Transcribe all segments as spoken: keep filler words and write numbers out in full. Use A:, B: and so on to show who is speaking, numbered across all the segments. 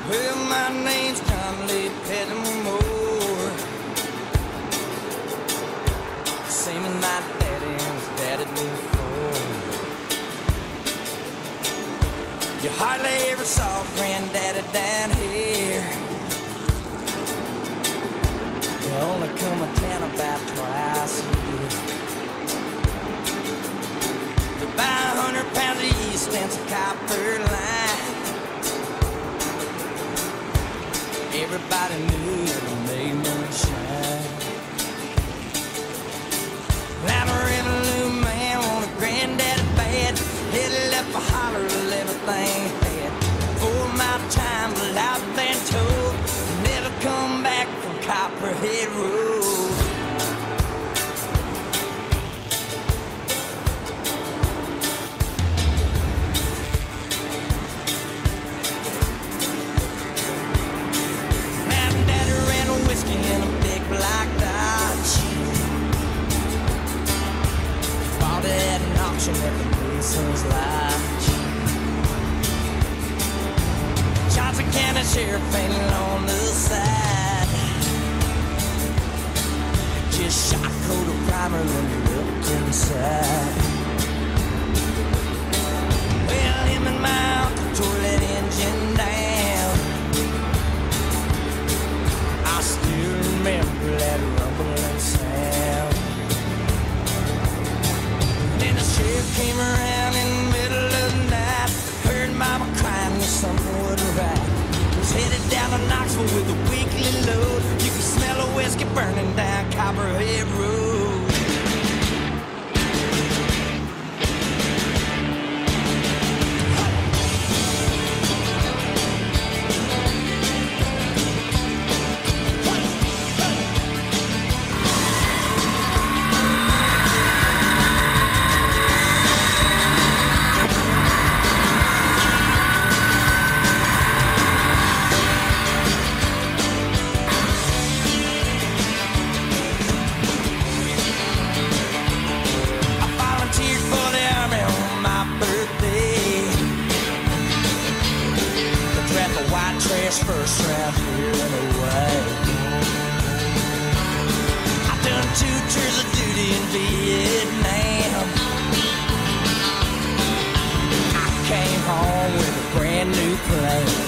A: Well, my name's Conley Pettimore, same as my daddy and his daddy before. You hardly ever saw Granddaddy down here. You only come to town about twice a year. You buy a hundred pounds of yeast and some copper line. Everybody knew it made moonshine. I'm a revenue man, want a granddaddy bad. Headed up a holler of everything had. For my time, but I've been told never come back from Copperhead Road. In a big black Dodge, bought it at an auction at the Mason's Lodge. Johnson County Sheriff painted on the side. Just shot a coat of primer when you looked inside. Well, him and my uncle tore that engine down. I still remember that rumbling sound. Then the sheriff came around in the middle of the night. Heard mama crying that something wasn't right. Was headed down to Knoxville with a weekly load. You could smell a whiskey burning down Copperhead Road. First round here and away. I've done two tours of duty in Vietnam. I came home with a brand new plane.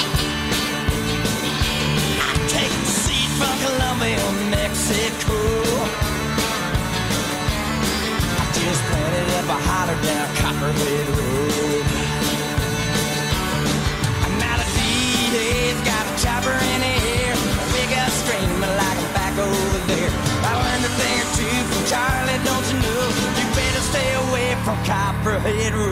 A: I take the seat from Colombia, Mexico. I just planted up a holler down Copperhead Road. He's got a chopper in the air, we got streaming like I'm back over there. I learned a thing or two from Charlie, don't you know? You better stay away from Copperhead Road.